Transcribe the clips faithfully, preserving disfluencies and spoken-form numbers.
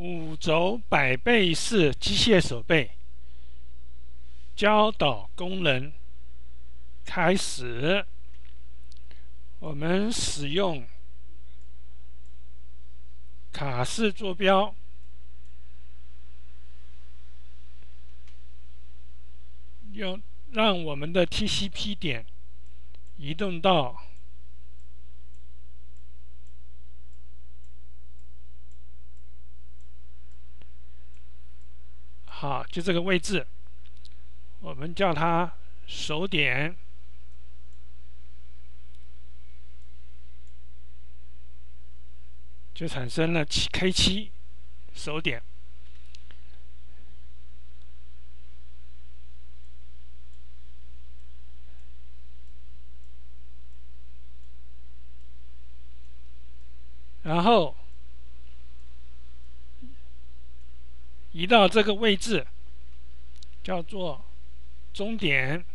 五轴百倍式机械手背教导功能开始。我们使用卡式坐标用让我们的 T C P 点移动到好，就这个位置，我们叫它首点，就产生了 K 七 首点。然后移到这个位置，叫做终点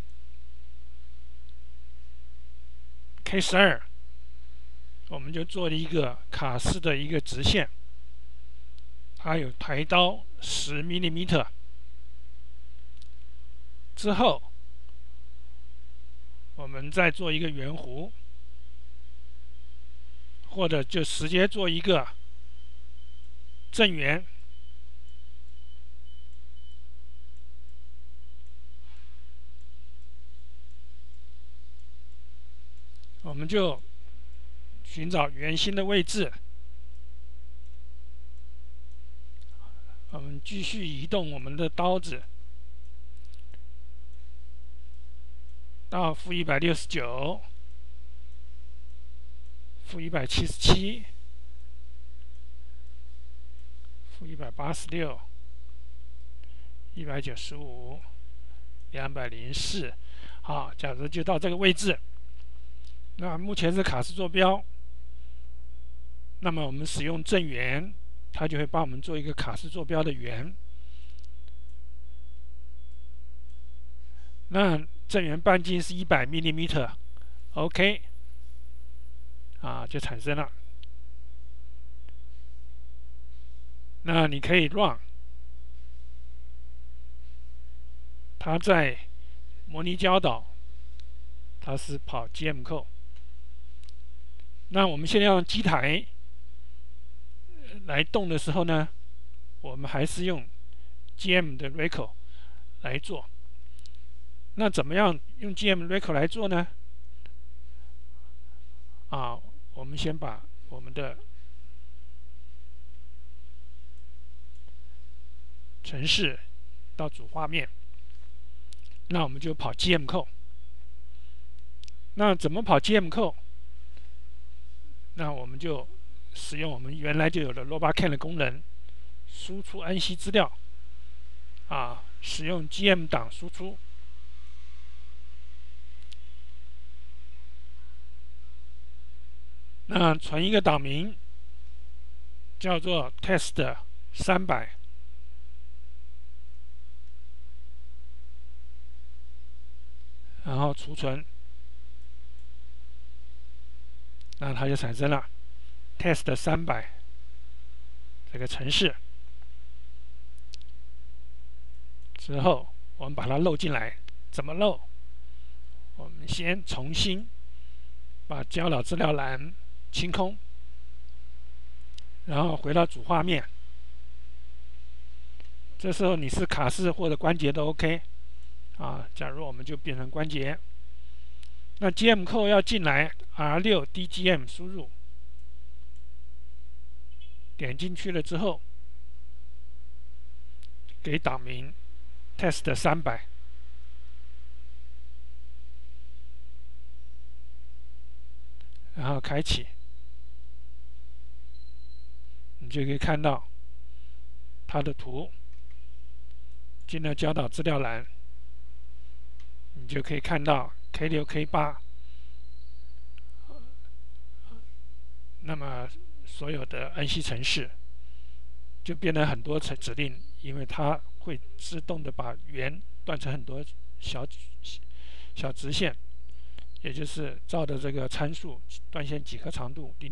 K 十二，我们就做了一个卡式的一个直线，它有抬刀十 毫米。之后，我们再做一个圆弧，或者就直接做一个正圆。我们就寻找圆心的位置，我们继续移动我们的刀子到负一百六十九、负一百七十七、负一百八十六、一百九十五、两百零四。好，假如就到这个位置。那目前是卡式坐标，那么我们使用正圆，它就会帮我们做一个卡式坐标的圆。那正圆半径是一百 毫米 ，OK， 啊，就产生了。那你可以 run， 它在模拟教导，它是跑 G M code。那我们现在用机台来动的时候呢，我们还是用 G M 的 record 来做。那怎么样用 G M record 来做呢？啊，我们先把我们的程式到主画面，那我们就跑 G M code。那怎么跑 G M code？那我们就使用我们原来就有的 Robocan 的功能，输出安息资料，啊，使用 G M 档输出。那传一个档名，叫做 test 三百，然后储存。那它就产生了 test 三百这个程式。之后我们把它漏进来，怎么漏？我们先重新把教导资料栏清空，然后回到主画面。这时候你是卡式或者关节都 OK 啊。假如我们就变成关节。那 G M code 要进来 R 六 D G M 输入，点进去了之后，给档名 test 三百，然后开启，你就可以看到它的图。进了教导资料栏，你就可以看到 K 六 K 八， 那么所有的安息程式就变成很多指令，因为它会自动的把圆断成很多小小直线，也就是照着这个参数断线几何长度。